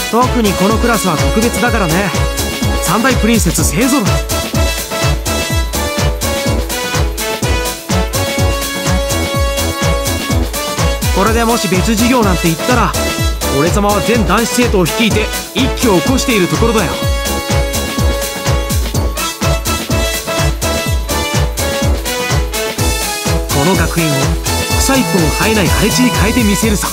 特にこのクラスは特別だからね。三大プリンセス勢ぞろい。これでもし別授業なんて言ったら、俺様は全男子生徒を率いて一揆を起こしているところだよ。この学園を草一本生えない配置に変えてみせるさ。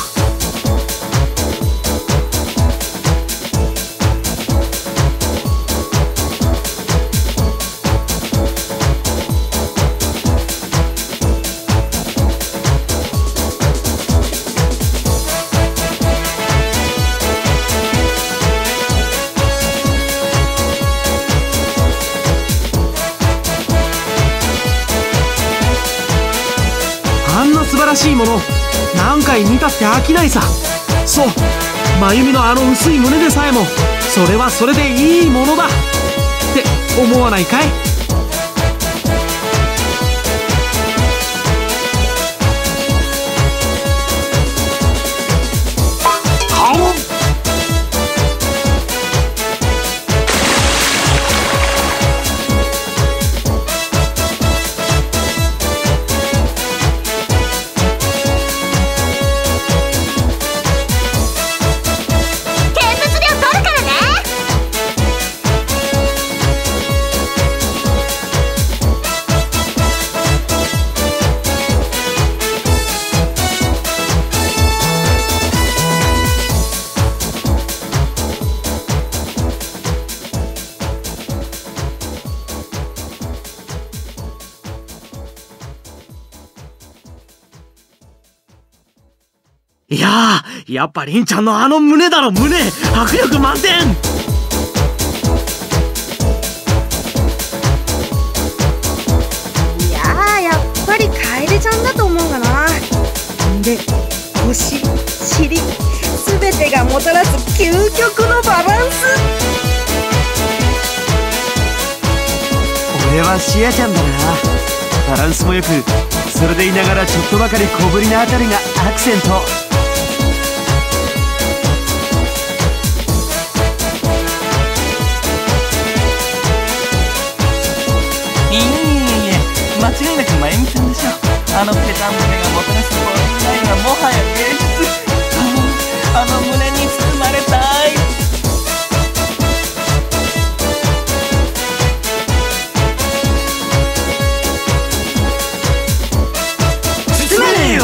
素晴らしいもの何回見たって飽きないさ。そう、真由美のあの薄い胸でさえもそれはそれでいいものだって思わないかい？いやー、やっぱ凛ちゃんのあの胸だろ、胸！迫力満点！ いやー、やっぱり楓ちゃんだと思うがな。で、腰、尻、すべてがもたらす究極のバランス。 俺はシアちゃんだな。バランスもよく、それでいながらちょっとばかり小ぶりなあたりがアクセント。 間違いなく真由美さんでしょ。あのペタン胸がもたらすボディラインはもはや芸術。あの胸に包まれたい。 包めねえよ。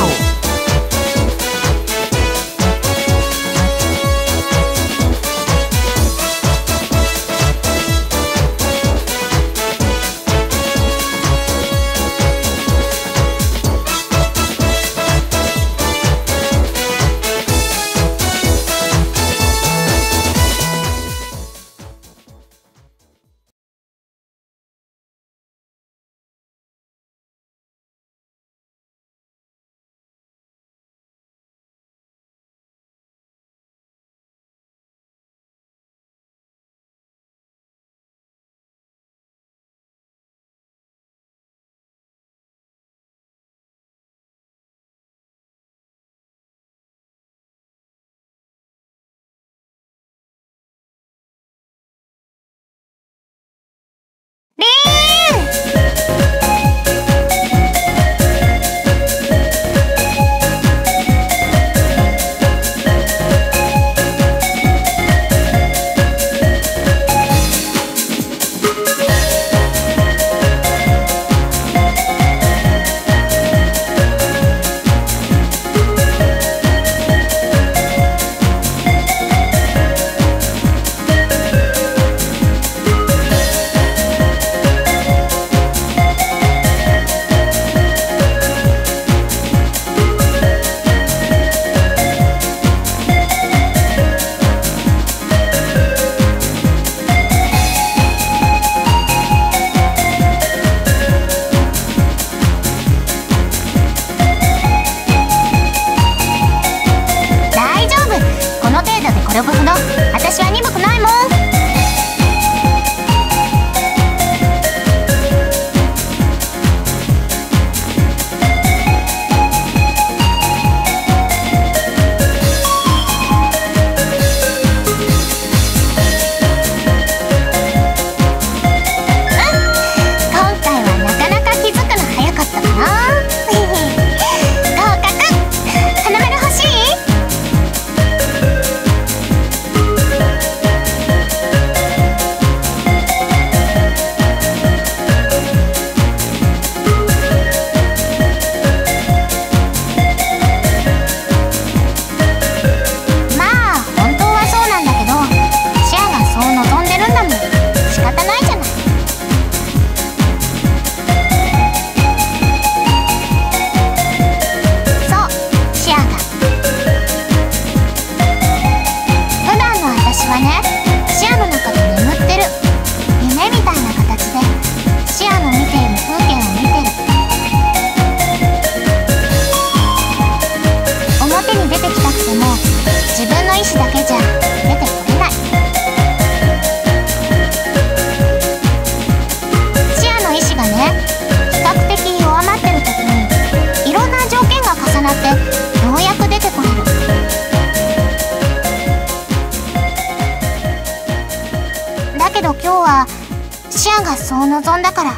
転ぶほど私は鈍くないもん。 自分の意志だけじゃ出てこれない。視野の意志がね、比較的弱まってる時にいろんな条件が重なってようやく出てこれる。だけど今日は視野がそう望んだから、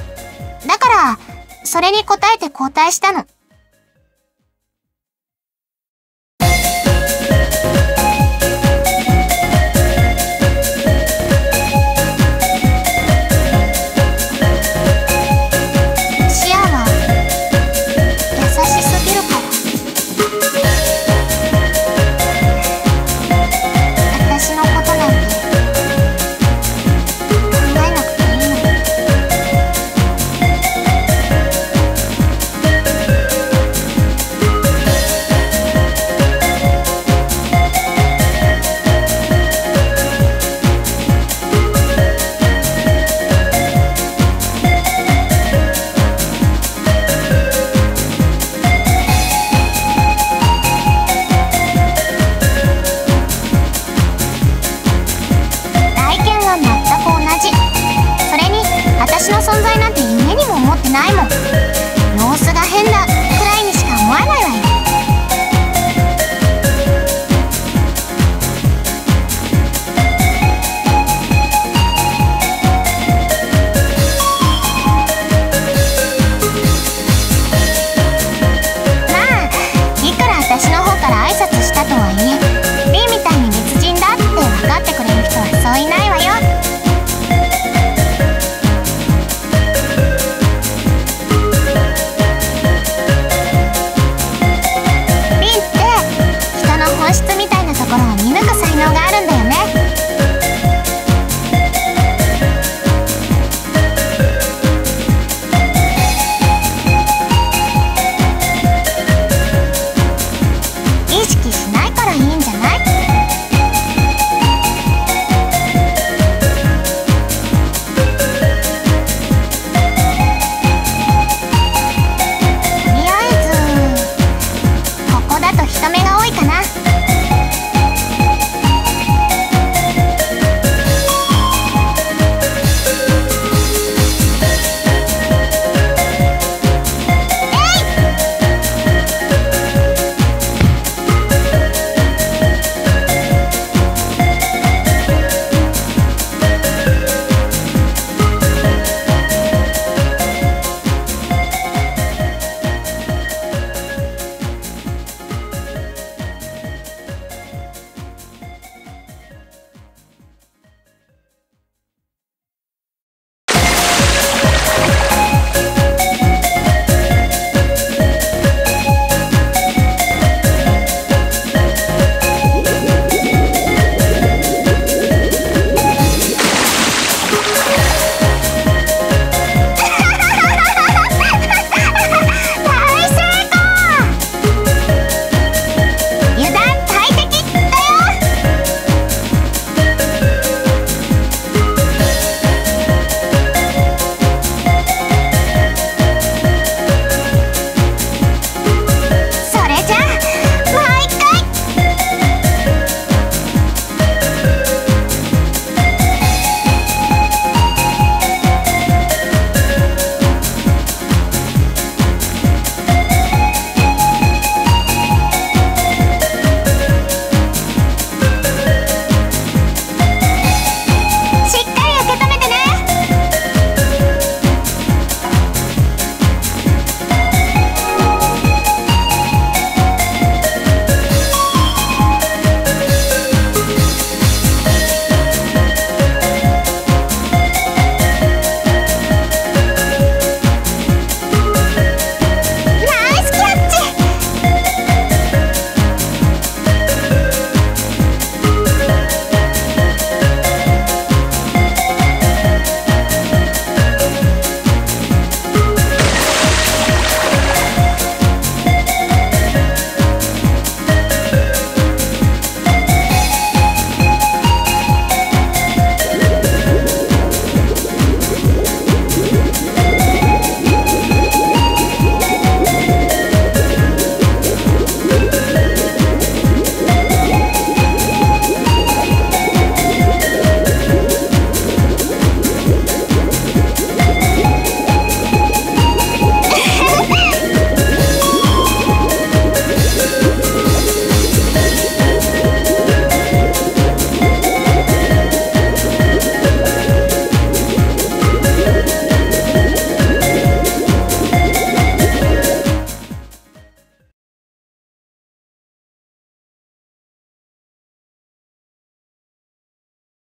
それに応えて交代したの。視野は優しすぎるから。私のことなんて考えなくていいの。体験は全く同じ。それに私の存在なんて夢にも思ってないもん。